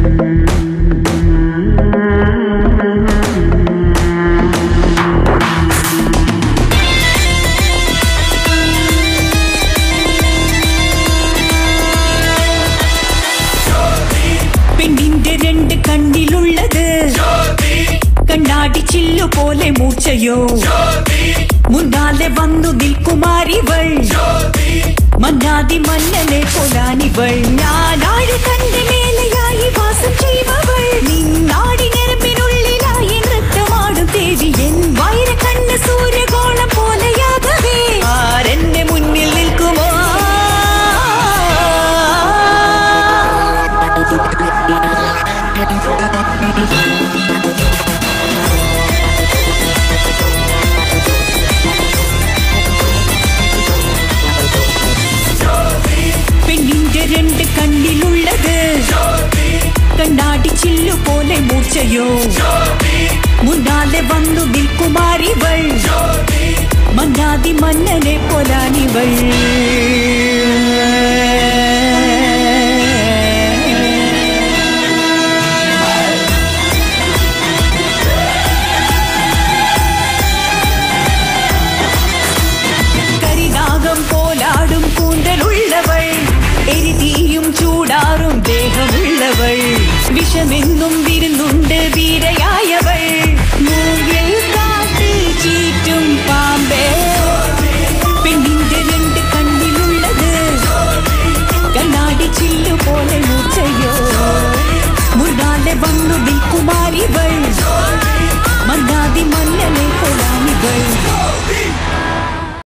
പെണ്ണിന്റെ രണ്ട് കണ്ണിലുള്ളത് കണ്ണാടി ചില്ലു പോലെ മൂർച്ചയോ മുന്നാലെ വന്നു നിൽക്കുമാരിവൾ മന്നാതി മന്നനെ പോലാനിവൾ ഞാനാഴ് കണ്ട മേലയായി വാസം ചെയ്വവൾ നിന്നാടി ഞരമ്പിനുള്ളിലായി നൃത്തമാടും ദേവി എൻ വൈര കണ്ണ സൂര്യകോളം പോലെയാകവേ ആരെന്റെ മുന്നിൽ നിൽക്കുമോ പെണ്ണിന്റെ രണ്ട് കണ്ണിലുള്ളത് കണ്ണാടി ചില്ലു പോലെ മൂർച്ചയോ മുന്നാലെ വന്നു നിൽക്കുമാരിവൾ മന്നാതി മന്നനെ പോലാനിവൾ കരിനാഗം പോലാടും കൂന്തലുള്ളവൾ എരിതീയും ചൂടാറും ദേഹമുള്ളവൾ വിഷമെന്നും വിരുന്നുണ്ട് വീരയായ